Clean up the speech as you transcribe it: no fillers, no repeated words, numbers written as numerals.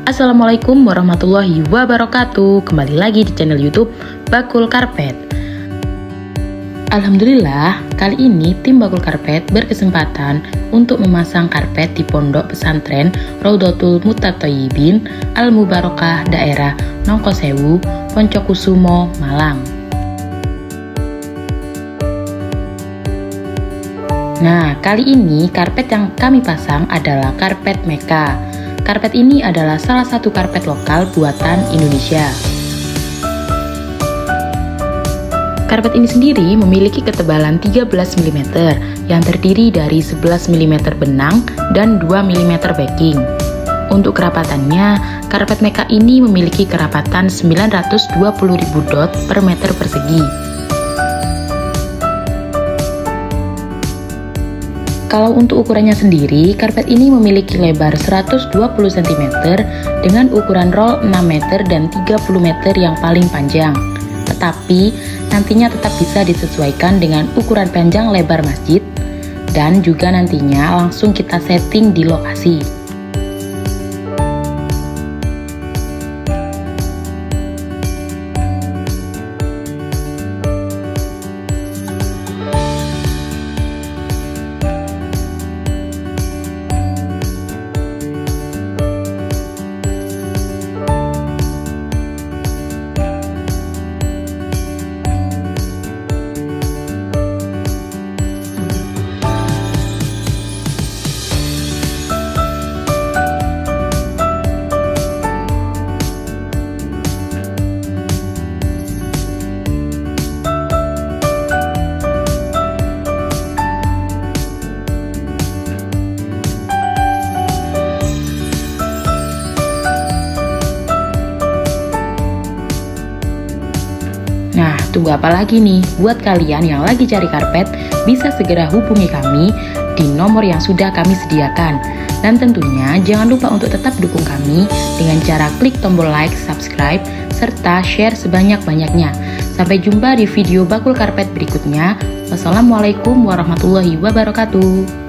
Assalamualaikum warahmatullahi wabarakatuh. Kembali lagi di channel YouTube Bakul Karpet. Alhamdulillah, kali ini tim Bakul Karpet berkesempatan untuk memasang karpet di Pondok Pesantren Raudhatul Mutathoyyibin Al Mubarakah daerah Nongkosewu, Poncokusumo, Malang. Nah, kali ini karpet yang kami pasang adalah karpet Meka. Karpet ini adalah salah satu karpet lokal buatan Indonesia. Karpet ini sendiri memiliki ketebalan 13 mm yang terdiri dari 11 mm benang dan 2 mm backing. Untuk kerapatannya, karpet Meka ini memiliki kerapatan 920.000 dot per meter persegi. Kalau untuk ukurannya sendiri, karpet ini memiliki lebar 120 cm dengan ukuran roll 6 meter dan 30 meter yang paling panjang. Tetapi, nantinya tetap bisa disesuaikan dengan ukuran panjang lebar masjid dan juga nantinya langsung kita setting di lokasi. Nah, tunggu apa lagi nih? Buat kalian yang lagi cari karpet, bisa segera hubungi kami di nomor yang sudah kami sediakan. Dan tentunya jangan lupa untuk tetap dukung kami dengan cara klik tombol like, subscribe, serta share sebanyak-banyaknya. Sampai jumpa di video Bakul Karpet berikutnya. Wassalamualaikum warahmatullahi wabarakatuh.